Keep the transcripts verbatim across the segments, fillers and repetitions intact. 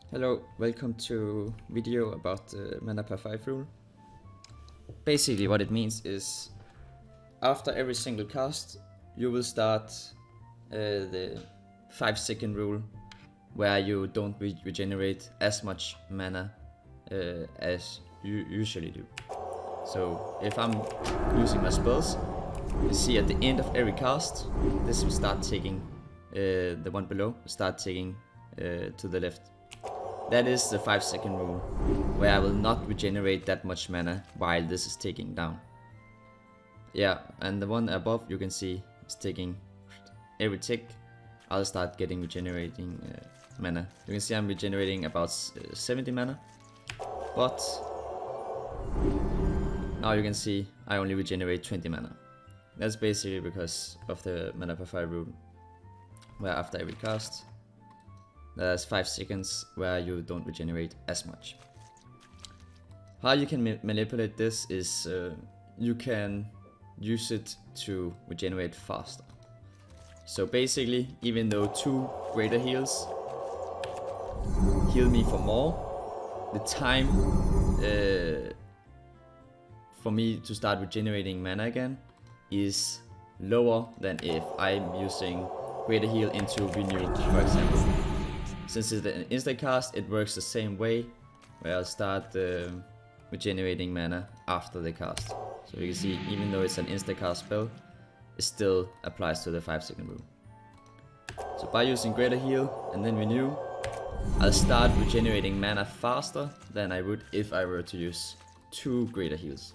Hello, welcome to video about the mana per five rule. Basically what it means is after every single cast you will start uh, the five second rule where you don't re regenerate as much mana uh, as you usually do. So if I'm using my spells, you see at the end of every cast this will start taking, uh, the one below start taking uh, to the left. That is the five second rule, where I will not regenerate that much mana while this is taking down. Yeah, and the one above you can see is taking every tick. I'll start getting regenerating uh, mana. You can see I'm regenerating about uh, seventy mana, but now you can see I only regenerate twenty mana. That's basically because of the mana per five rule, where after every cast there's five seconds where you don't regenerate as much. How you can ma manipulate this is uh, you can use it to regenerate faster. So basically, even though two greater heals heal me for more, the time uh, for me to start regenerating mana again is lower than if I'm using greater heal into renewal, for example. Since it's an insta cast, it works the same way, where I'll start uh, regenerating mana after the cast. So you can see, even though it's an insta cast spell, it still applies to the five second rule. So by using greater heal and then renew, I'll start regenerating mana faster than I would if I were to use two greater heals.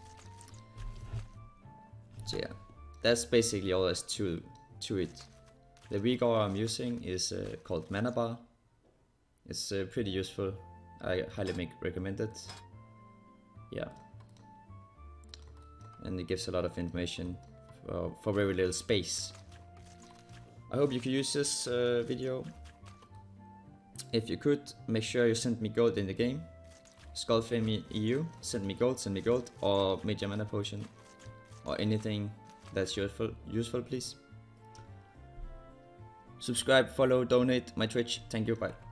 So yeah, that's basically all there is to, to it. The regrower I'm using is uh, called Mana Bar. It's uh, pretty useful. I highly make recommend it. Yeah, and it gives a lot of information for, for very little space. I hope you could use this uh, video. If you could, make sure you send me gold in the game. Skullflame E U, send me gold, send me gold, or major mana potion, or anything that's useful. Useful, please. Subscribe, follow, donate my Twitch. Thank you. Bye.